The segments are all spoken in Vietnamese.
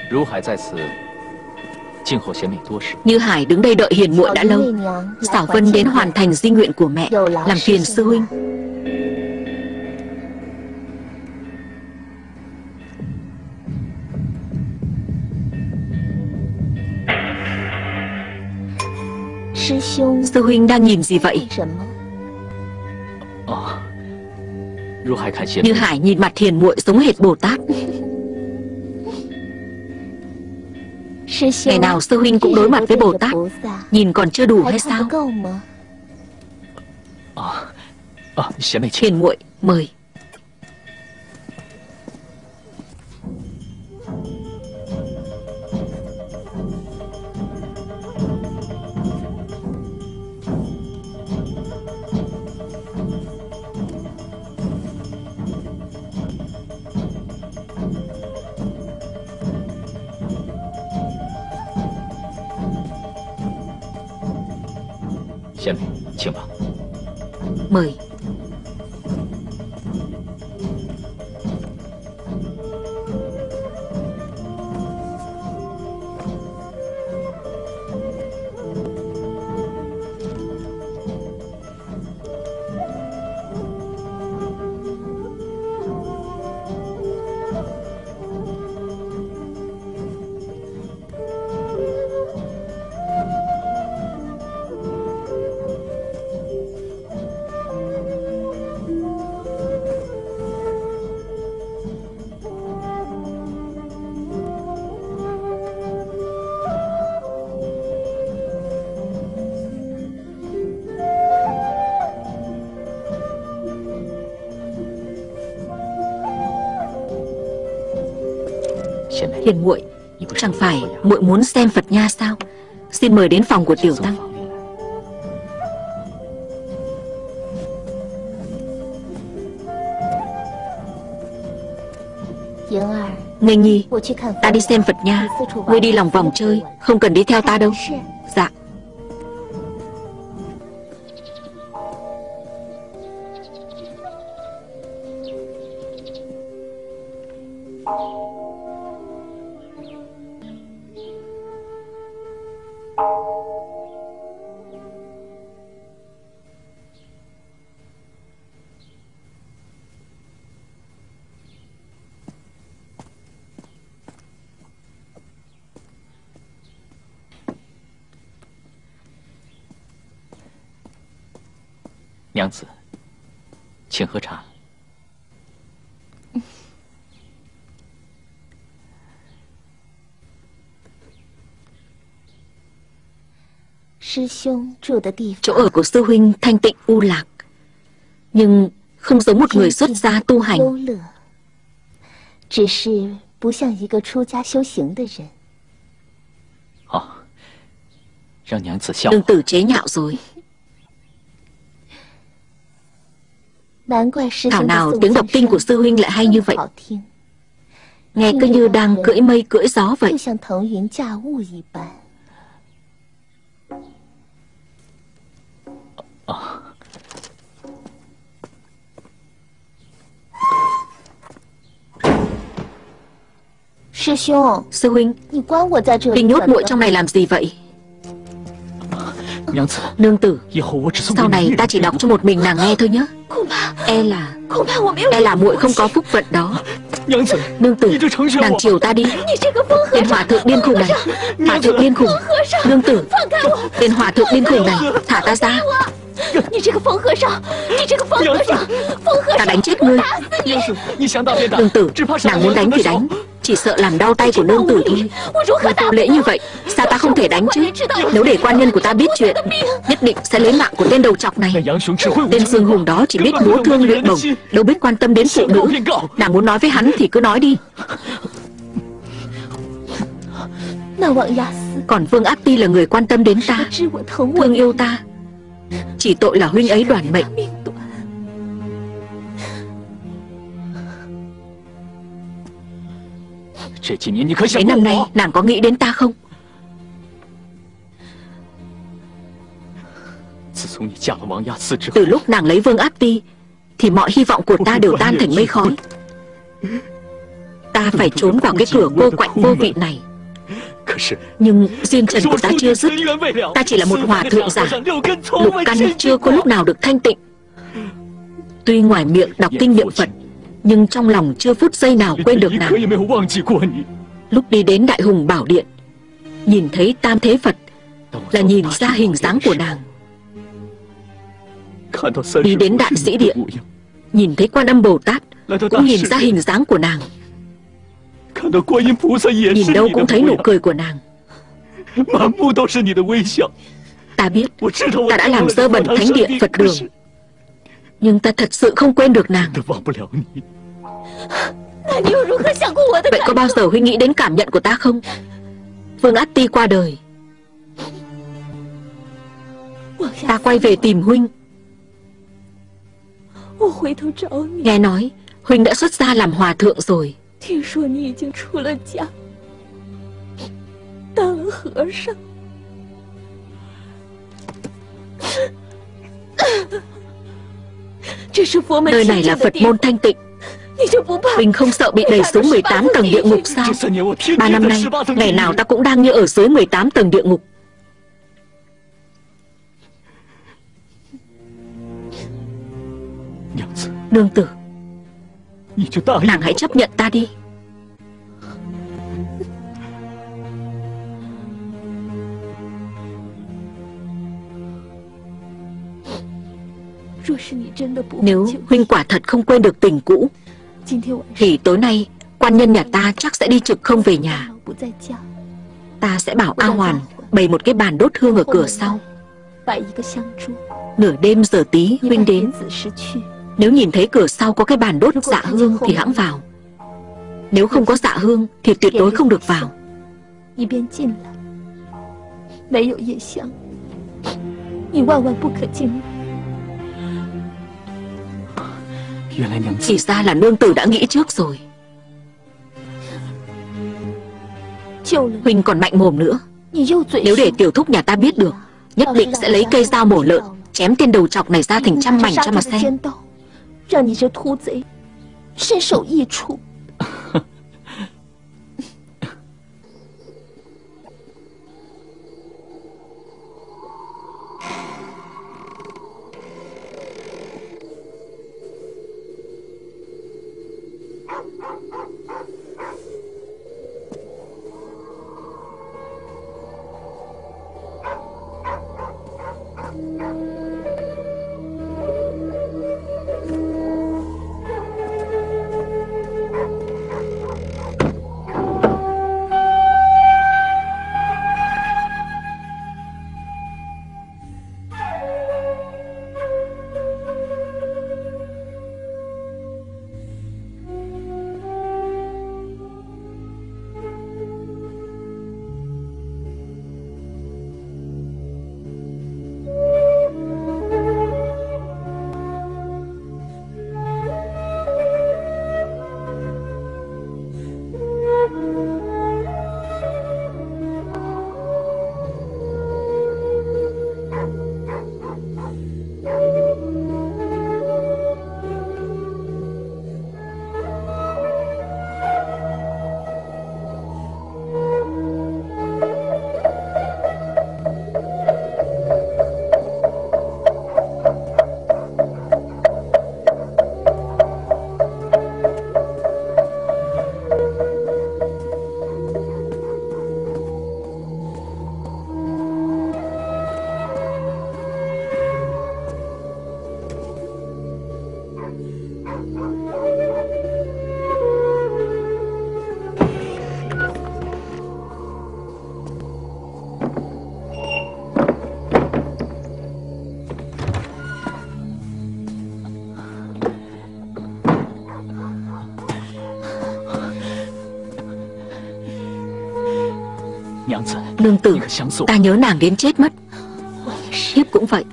Như Hải đứng đây đợi hiền muội đã lâu. Xảo Vân đến hoàn thành di nguyện của mẹ, làm phiền sư huynh. Sư huynh đang nhìn gì vậy? Như Hải nhìn mặt hiền muội giống hệt Bồ Tát. Ngày nào sư huynh cũng đối mặt với Bồ Tát, nhìn còn chưa đủ hay sao? Hiền muội mời. Mời. Hiền muội, chẳng phải muội muốn xem Phật nha sao? Xin mời đến phòng của tiểu tăng. Nghênh nhi, ta đi xem Phật nha. Ngươi đi lòng vòng chơi, không cần đi theo ta đâu. Dạ. 娘子，请喝茶。 Chỗ ở của sư huynh thanh tịnh u lạc, nhưng không giống một người xuất gia tu hành. Nương tử chế nhạo rồi. Thảo nào tiếng đọc kinh của sư huynh lại hay như vậy. Nghe cứ như đang cưỡi mây cưỡi gió vậy. Sư huynh, Huynh nhốt muội trong này làm gì vậy? Nương tử, sau này ta chỉ đọc cho một mình nàng nghe thôi nhé. E là muội không có phúc phận đó. Nương tử, nàng chiều ta đi. Tên hòa thượng điên khùng này. Hòa thượng điên khùng. Nương tử, tên hòa thượng điên khùng này, thả ta ra. Ta đánh chết ngươi. Nương tử, nàng muốn đánh thì đánh, chỉ sợ làm đau tay của nương tử thôi. Ngươi vô lễ như vậy, sao ta không thể đánh chứ? Nếu để quan nhân của ta biết chuyện, nhất định sẽ lấy mạng của tên đầu trọc này. Tên Dương Hùng đó chỉ biết múa thương luyện bổng, đâu biết quan tâm đến phụ nữ. Nàng muốn nói với hắn thì cứ nói đi. Còn Vương Áp Ti là người quan tâm đến ta, thương yêu ta. Chỉ tội là huynh ấy đoản mệnh. Mấy năm nay nàng có nghĩ đến ta không? Từ lúc nàng lấy Vương Áp Ti thì mọi hy vọng của ta đều tan thành mây khói. ta phải trốn vào cái cửa cô quạnh vô vị này. Nhưng duyên trần của ta chưa dứt. Ta chỉ là một hòa thượng giả, lục căn chưa có lúc nào được thanh tịnh. Tuy ngoài miệng đọc kinh niệm Phật, nhưng trong lòng chưa phút giây nào quên được nàng. Lúc đi đến Đại Hùng Bảo Điện, nhìn thấy Tam Thế Phật là nhìn ra hình dáng của nàng. Đi đến Đại Sĩ Điện, nhìn thấy Quan Âm Bồ Tát cũng nhìn ra hình dáng của nàng. Nhìn đâu cũng thấy nụ cười của nàng. Ta biết ta đã làm dơ bẩn thánh địa Phật đường, nhưng ta thật sự không quên được nàng. Vậy có bao giờ Huynh nghĩ đến cảm nhận của ta không? Vương Át Ti qua đời, ta quay về tìm Huynh. Nghe nói Huynh đã xuất gia làm hòa thượng rồi. Nơi này là Phật môn thanh tịnh, Huynh không sợ bị đẩy xuống 18 tầng địa ngục sao? 3 năm nay, ngày nào ta cũng đang như ở dưới 18 tầng địa ngục. Nương tử, nàng hãy chấp nhận ta đi. Nếu Huynh quả thật không quên được tình cũ, thì tối nay quan nhân nhà ta chắc sẽ đi trực không về nhà. Ta sẽ bảo A Hoàn bày một cái bàn đốt hương ở cửa sau. Nửa đêm giờ tí Huynh đến, nếu nhìn thấy cửa sau có cái bàn đốt dạ hương thì hãng vào. Nếu không có dạ hương thì tuyệt đối không được vào. Chỉ ra là nương tử đã nghĩ trước rồi. Huynh còn mạnh mồm nữa. Nếu để tiểu thúc nhà ta biết được, nhất định sẽ lấy cây dao mổ lợn chém tên đầu trọc này ra thành trăm mảnh cho mà xem. Nương tử, ta nhớ nàng đến chết mất. Thiếp cũng vậy.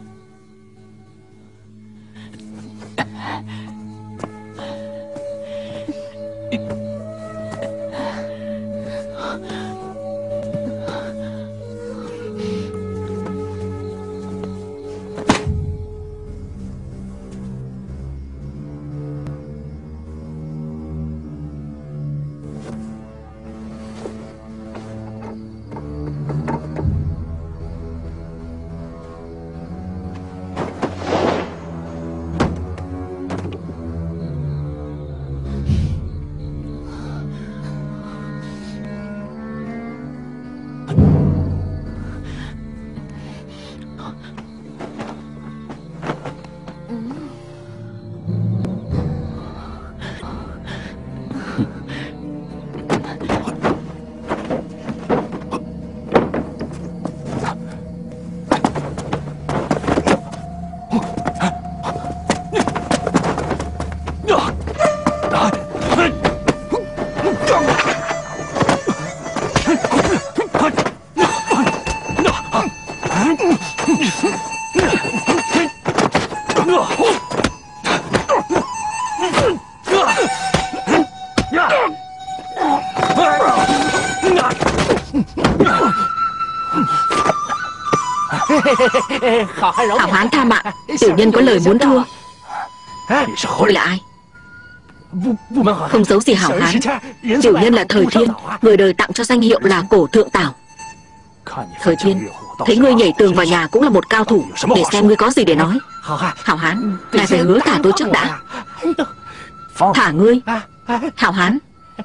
Hảo hán tha mạng, tiểu nhân có lời muốn thưa. Ngươi là ai? Không giấu gì hảo hán, tiểu nhân là Thời Thiên, người đời tặng cho danh hiệu là Cổ Thượng Tảo. Thời Thiên, thấy ngươi nhảy tường vào nhà cũng là một cao thủ, để xem ngươi có gì để nói. Hảo hán, ngài phải hứa thả tôi trước đã. Thả ngươi. Hảo hán.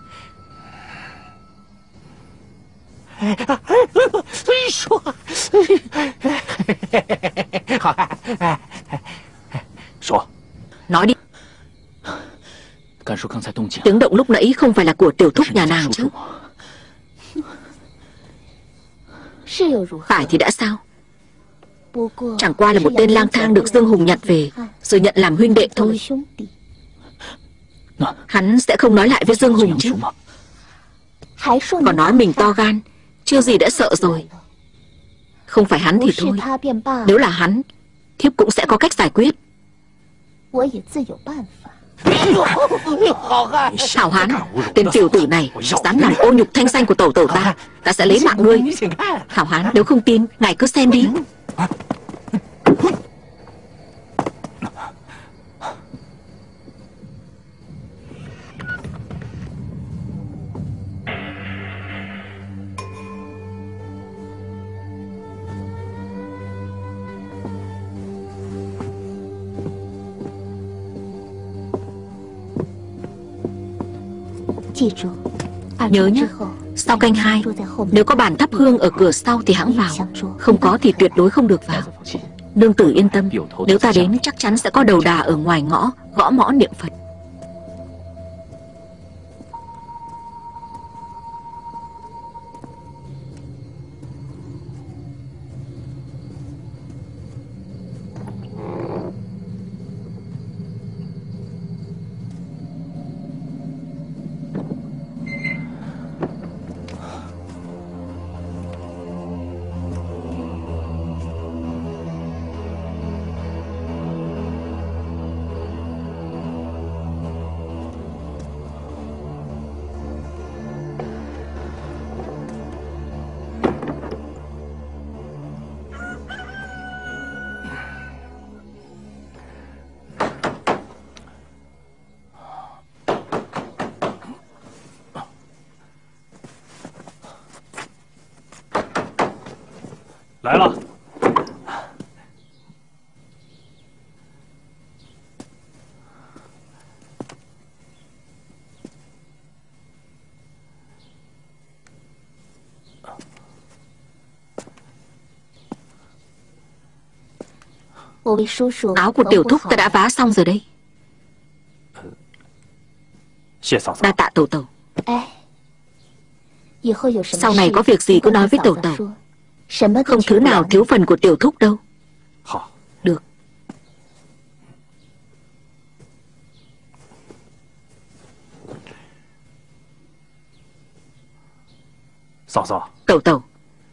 Nói đi. Tiếng động lúc nãy không phải là của tiểu thúc nhà nàng chứ? Phải thì đã sao? Chẳng qua là một tên lang thang được Dương Hùng nhặt về, rồi nhận làm huynh đệ thôi. Hắn sẽ không nói lại với Dương Hùng chứ? Còn nói mình to gan, chưa gì đã sợ rồi. Không phải hắn thì thôi, nếu là hắn, thiếp cũng sẽ có cách giải quyết. Hảo hán, tên tiểu tử này dám làm ô nhục thanh danh của tổ ta, ta sẽ lấy mạng ngươi. Hảo hán, nếu không tin, ngài cứ xem đi. Nhớ nhé, sau canh 2, nếu có bàn thắp hương ở cửa sau thì hãng vào, không có thì tuyệt đối không được vào. Nương tử yên tâm, nếu ta đến chắc chắn sẽ có đầu đà ở ngoài ngõ, gõ mõ niệm Phật. Lại了. Áo của tiểu thúc ta đã vá xong rồi đây. Đa tạ tẩu tẩu. Sau này có việc gì cứ nói với tẩu tẩu, không thứ nào thiếu phần của tiểu thúc đâu. Được. Tẩu tẩu,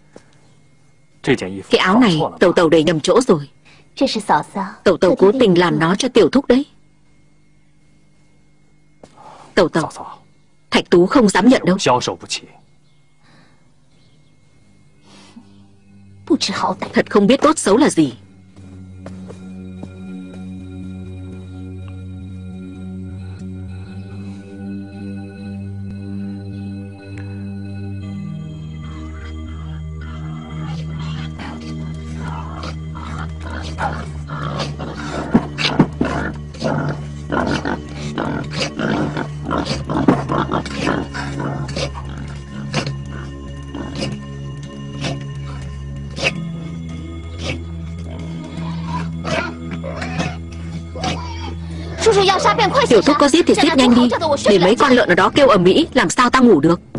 cái áo này tẩu tẩu để nhầm chỗ rồi. Tẩu tẩu cố tình làm nó cho tiểu thúc đấy. Tẩu tẩu, Thạch Tú không dám nhận đâu. Thật không biết tốt xấu là gì. Tiểu thúc có giết thì giết nhanh đi, để mấy con lợn ở đó kêu ầm ĩ, làm sao ta ngủ được.